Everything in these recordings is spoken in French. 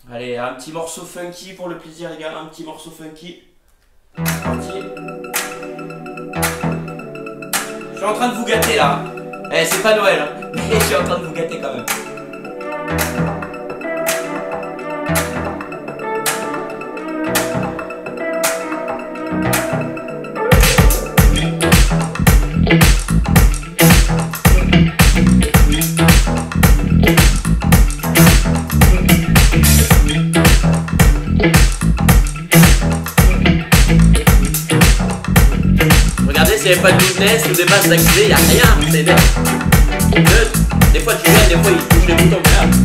Allez, un petit morceau funky pour le plaisir, les gars. Un petit morceau funky. C'est parti. Je suis en train de vous gâter là. Eh, c'est pas Noël, hein. Mais je suis en train de vous gâter quand même. Regardez s'il n'y avait pas de goodness ou des bases d'accès, il n'y a rien, c'est des fois tu gagnes, des fois il touche les boutons,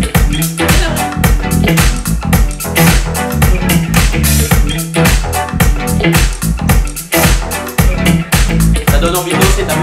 ça donne envie de bosser, t'as vu?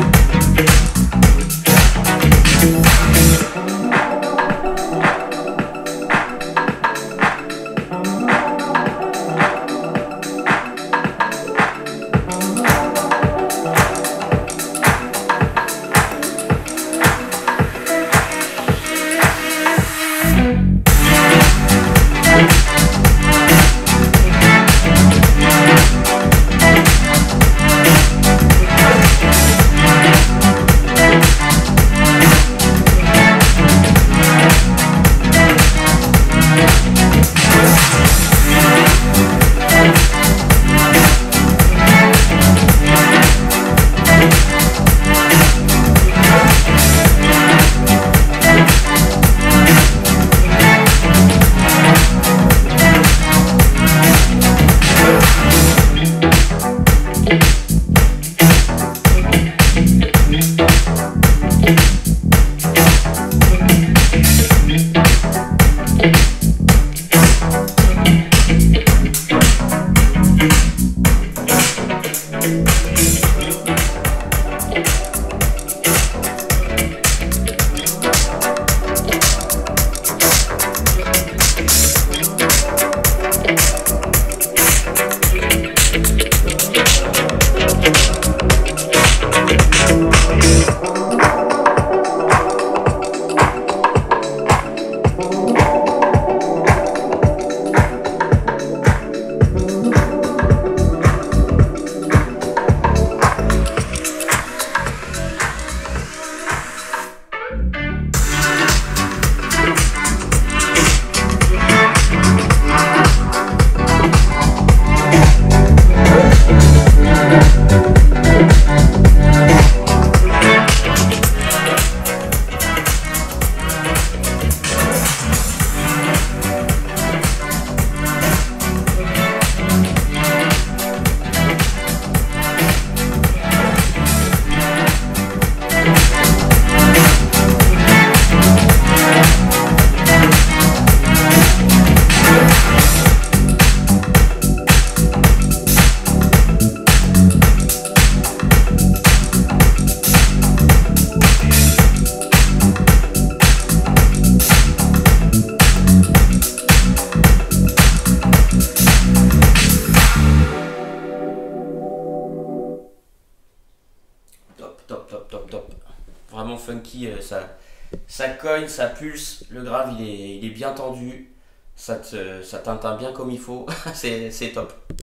Top. Vraiment funky, ça cogne, ça pulse, le grave il est bien tendu, ça teinte bien comme il faut, c'est top.